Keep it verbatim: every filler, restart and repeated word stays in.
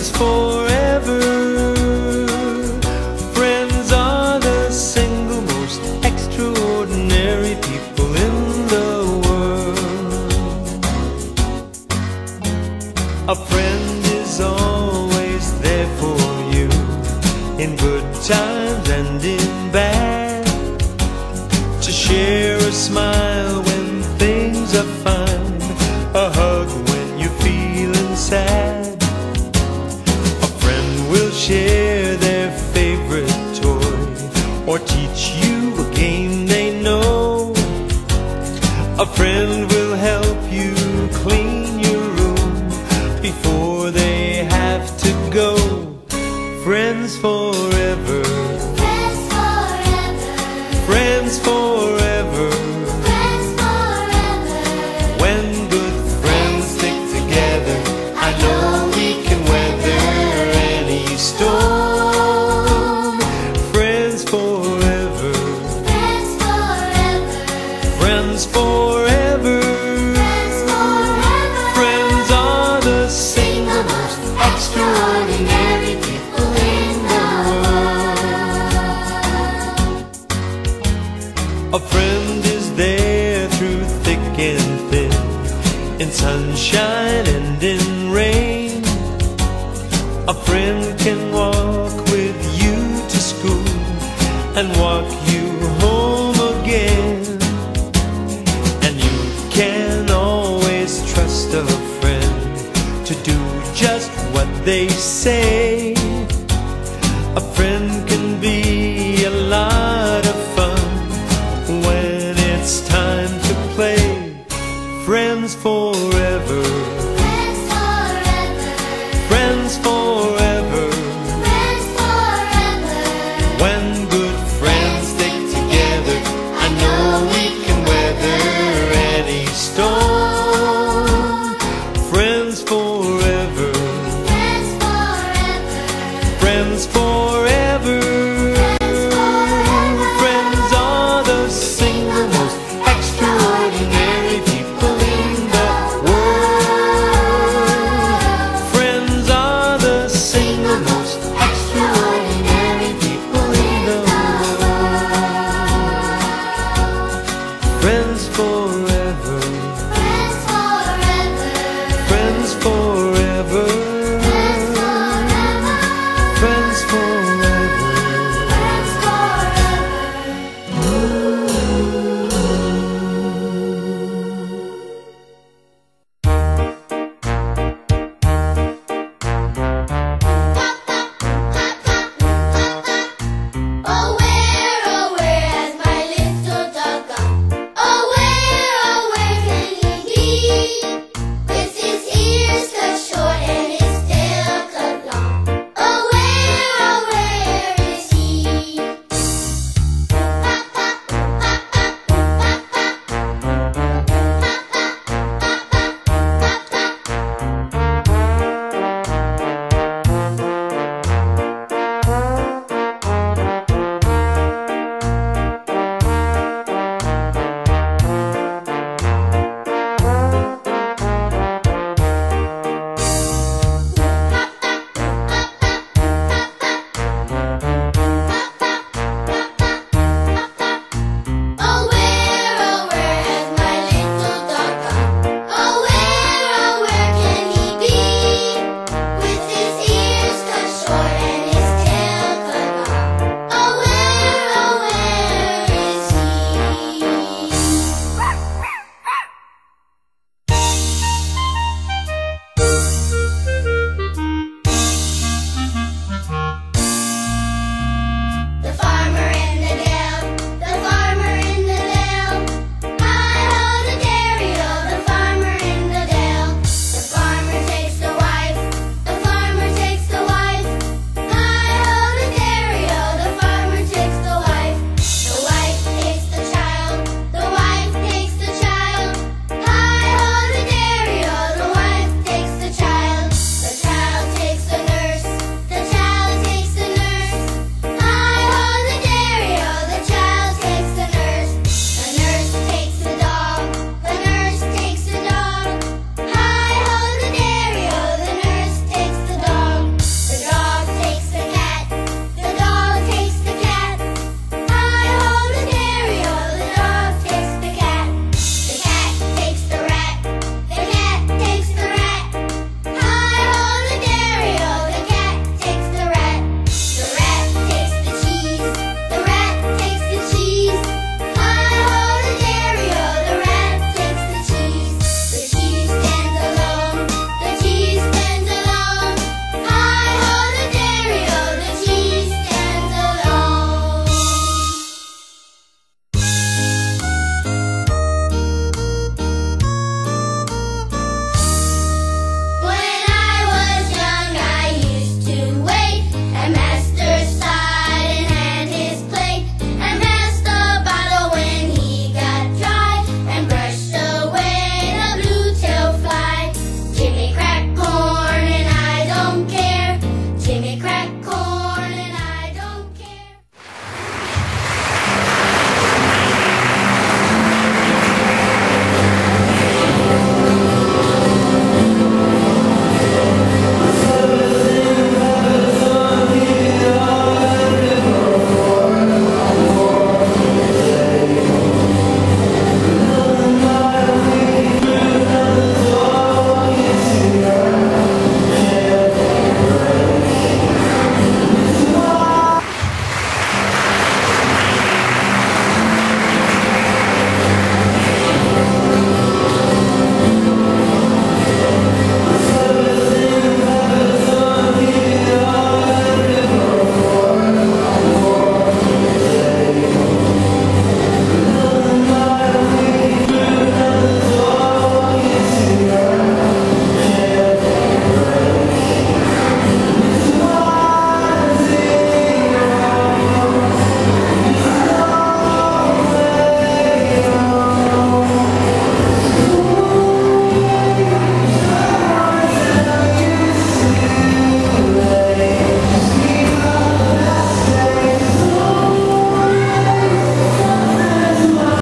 friends forever. Friends are the single most extraordinary people in the world. A friend is always there for you, in good times and in bad, to share a smile when things are fine, a hug when you're feeling sad. A friend will share their favorite toy, or teach you a game they know. A friend will help you clean your room before they have to go. Friends forever. Friends forever. Friends forever. Friends forever. When good friends stick together, I know we can weather any storm. Friends forever. Friends forever. Friends forever. Friends forever. Friends are the single most extraordinary people in the world. A friend is there through thick and thin, in sunshine and in rain. A friend can walk with you to school and walk you home again. And you can always trust a friend to do just what they say. A friend can be a lot of fun when it's time to play. Friends forever. Friends forever. Friends forever.